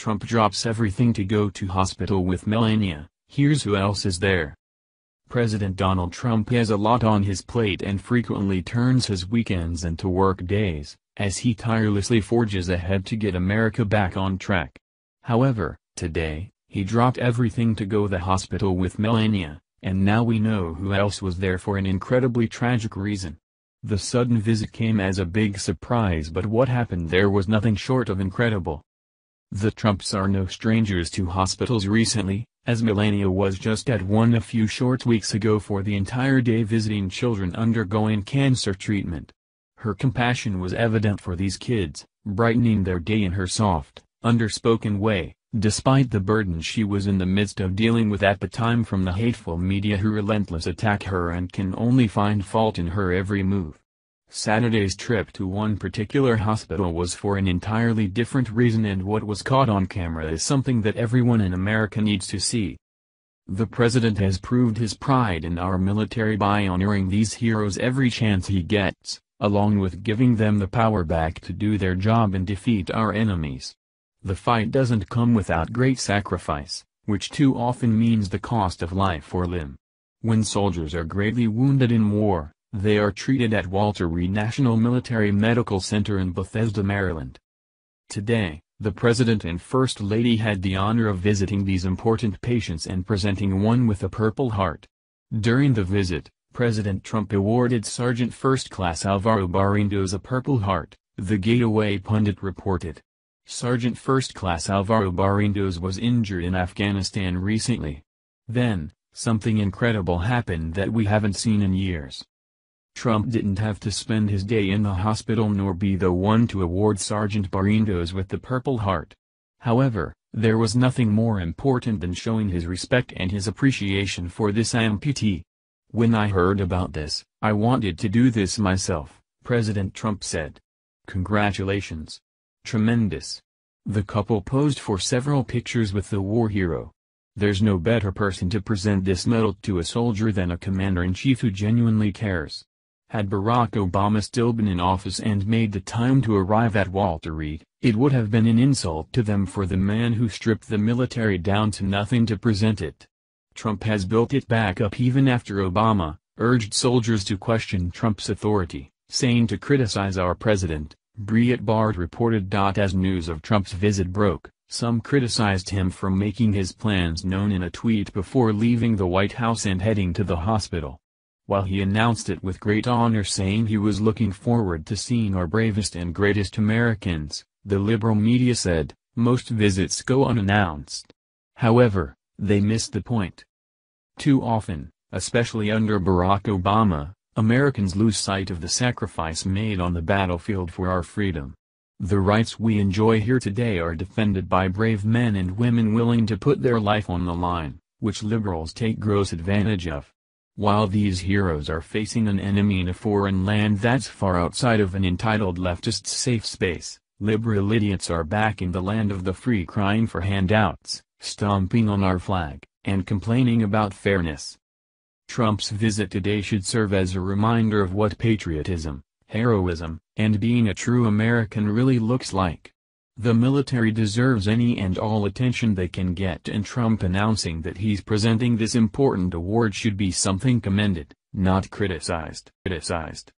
Trump drops everything to go to hospital with Melania. Here's who else is there. President Donald Trump has a lot on his plate and frequently turns his weekends into work days, as he tirelessly forges ahead to get America back on track. However, today, he dropped everything to go to the hospital with Melania, and now we know who else was there for an incredibly tragic reason. The sudden visit came as a big surprise, but what happened there was nothing short of incredible. The Trumps are no strangers to hospitals recently, as Melania was just at one a few short weeks ago for the entire day visiting children undergoing cancer treatment. Her compassion was evident for these kids, brightening their day in her soft, underspoken way, despite the burden she was in the midst of dealing with at the time from the hateful media who relentlessly attack her and can only find fault in her every move. Saturday's trip to one particular hospital was for an entirely different reason, and what was caught on camera is something that everyone in America needs to see. The president has proved his pride in our military by honoring these heroes every chance he gets, along with giving them the power back to do their job and defeat our enemies. The fight doesn't come without great sacrifice, which too often means the cost of life or limb. When soldiers are greatly wounded in war, they are treated at Walter Reed National Military Medical Center in Bethesda, Maryland. Today, the President and First Lady had the honor of visiting these important patients and presenting one with a Purple Heart. During the visit, President Trump awarded Sergeant First Class Alvaro Barrientos a Purple Heart, the Gateway pundit reported. Sergeant First Class Alvaro Barrientos was injured in Afghanistan recently. Then, something incredible happened that we haven't seen in years. Trump didn't have to spend his day in the hospital nor be the one to award Sergeant Barrientos with the Purple Heart. However, there was nothing more important than showing his respect and his appreciation for this amputee. "When I heard about this, I wanted to do this myself," President Trump said. "Congratulations. Tremendous." The couple posed for several pictures with the war hero. There's no better person to present this medal to a soldier than a commander-in-chief who genuinely cares. Had Barack Obama still been in office and made the time to arrive at Walter Reed, it would have been an insult to them for the man who stripped the military down to nothing to present it. Trump has built it back up even after Obama urged soldiers to question Trump's authority, saying to criticize our president, Breitbart reported. As news of Trump's visit broke, some criticized him for making his plans known in a tweet before leaving the White House and heading to the hospital. While he announced it with great honor, saying he was looking forward to seeing our bravest and greatest Americans, the liberal media said, most visits go unannounced. However, they missed the point. Too often, especially under Barack Obama, Americans lose sight of the sacrifice made on the battlefield for our freedom. The rights we enjoy here today are defended by brave men and women willing to put their life on the line, which liberals take gross advantage of. While these heroes are facing an enemy in a foreign land that's far outside of an entitled leftist's safe space, liberal idiots are back in the land of the free crying for handouts, stomping on our flag, and complaining about fairness. Trump's visit today should serve as a reminder of what patriotism, heroism, and being a true American really looks like. The military deserves any and all attention they can get, and Trump announcing that he's presenting this important award should be something commended, not criticized.